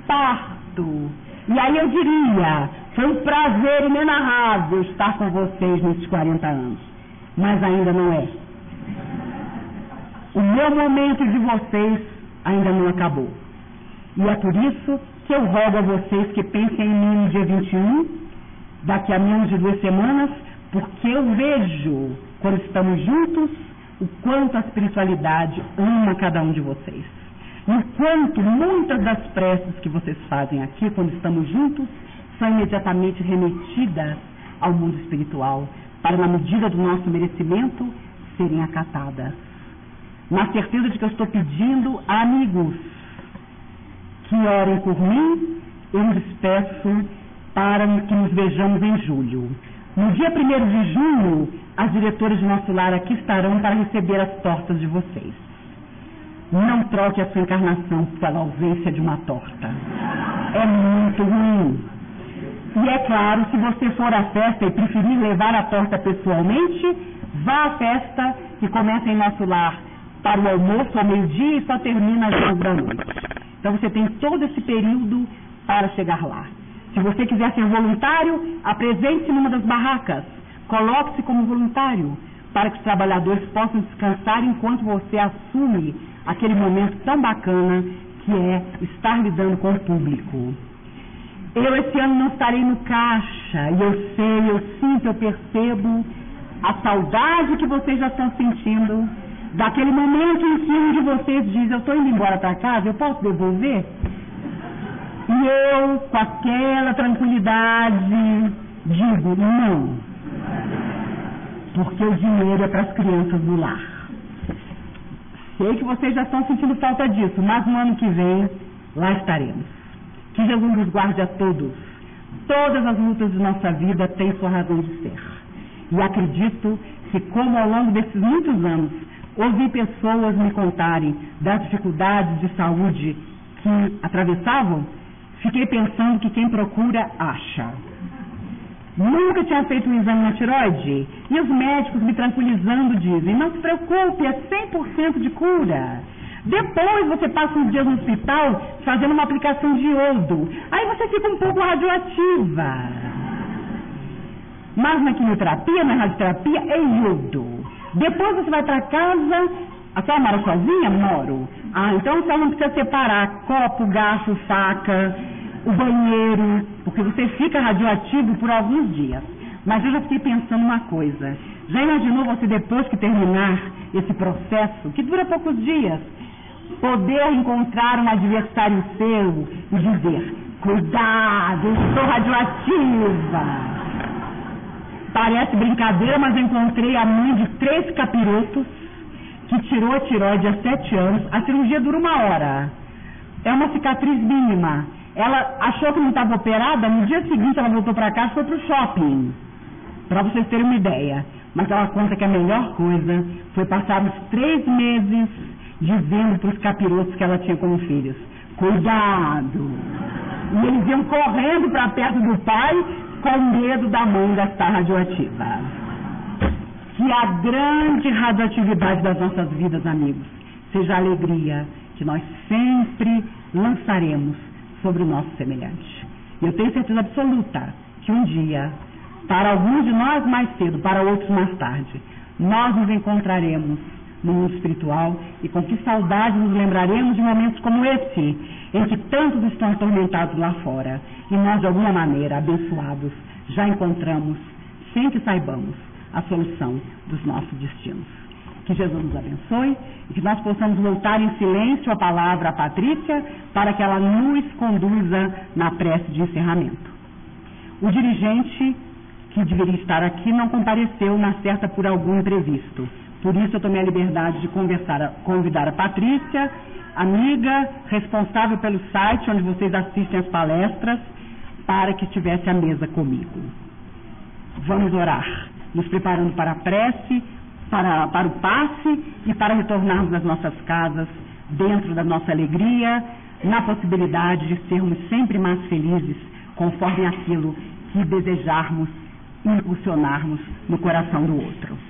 parto. E aí eu diria, foi um prazer inenarrável estar com vocês nesses quarenta anos. Mas ainda não é. O meu momento de vocês ainda não acabou. E é por isso que eu rogo a vocês que pensem em mim no dia vinte e um, daqui a menos de duas semanas, porque eu vejo, quando estamos juntos, o quanto a espiritualidade ama cada um de vocês. E o quanto muitas das preces que vocês fazem aqui, quando estamos juntos, são imediatamente remetidas ao mundo espiritual, para, na medida do nosso merecimento, serem acatadas. Na certeza de que eu estou pedindo a amigos que orem por mim, eu me despeço para que nos vejamos em julho. No dia primeiro de junho, as diretoras de nosso lar aqui estarão para receber as tortas de vocês. Não troque a sua encarnação pela ausência de uma torta. É muito ruim. E é claro, se você for à festa e preferir levar a torta pessoalmente, vá à festa que começa em nosso lar para o almoço ao meio-dia e só termina às onze da noite. Então você tem todo esse período para chegar lá. Se você quiser ser voluntário, apresente-se numa das barracas. Coloque-se como voluntário, para que os trabalhadores possam descansar enquanto você assume aquele momento tão bacana que é estar lidando com o público. Eu esse ano não estarei no caixa, e eu sei, eu sinto, eu percebo a saudade que vocês já estão sentindo daquele momento em que um de vocês diz: eu estou indo embora para casa, eu posso devolver? E eu, com aquela tranquilidade, digo: não, porque o dinheiro é para as crianças do lar. Sei que vocês já estão sentindo falta disso, mas no ano que vem, lá estaremos. Que Jesus nos guarde a todos. Todas as lutas de nossa vida têm sua razão de ser. E acredito que, como ao longo desses muitos anos, ouvi pessoas me contarem das dificuldades de saúde que atravessavam, fiquei pensando que quem procura, acha. Nunca tinha feito um exame na tireoide, e os médicos me tranquilizando dizem: não se preocupe, é cem por cento de cura. Depois você passa uns dias no hospital fazendo uma aplicação de iodo, aí você fica um pouco radioativa. Mas na quimioterapia, na radioterapia, é iodo. Depois você vai para casa. A senhora mora sozinha? Moro. Ah, então a senhora não precisa separar copo, garfo, faca, o banheiro, porque você fica radioativo por alguns dias. Mas eu já fiquei pensando uma coisa: já imaginou você, depois que terminar esse processo, que dura poucos dias, poder encontrar um adversário seu e dizer: cuidado, eu estou radioativa? Parece brincadeira, mas eu encontrei a mãe de três capirotos que tirou a tireoide há sete anos. A cirurgia dura uma hora. É uma cicatriz mínima. Ela achou que não estava operada, no dia seguinte ela voltou para casa e foi para o shopping. Para vocês terem uma ideia. Mas ela conta que a melhor coisa foi passar os três meses dizendo para os capirotos que ela tinha como filhos: cuidado! E eles iam correndo para perto do pai com medo da mãe gastar radioativa. Que a grande radioatividade das nossas vidas, amigos, seja a alegria que nós sempre lançaremos sobre o nosso semelhante. E eu tenho certeza absoluta que um dia, para alguns de nós mais cedo, para outros mais tarde, nós nos encontraremos no mundo espiritual, e com que saudade nos lembraremos de momentos como esse, em que tantos estão atormentados lá fora, e nós, de alguma maneira, abençoados, já encontramos, sem que saibamos, a solução dos nossos destinos. Que Jesus nos abençoe e que nós possamos voltar em silêncio a palavra a Patrícia, para que ela nos conduza na prece de encerramento. O dirigente que deveria estar aqui não compareceu na certa por algum imprevisto. Por isso eu tomei a liberdade de conversar, convidar a Patrícia, amiga, responsável pelo site onde vocês assistem as palestras, para que estivesse à mesa comigo. Vamos orar, nos preparando para a prece, para, para o passe e para retornarmos às nossas casas, dentro da nossa alegria, na possibilidade de sermos sempre mais felizes, conforme aquilo que desejarmos e impulsionarmos no coração do outro.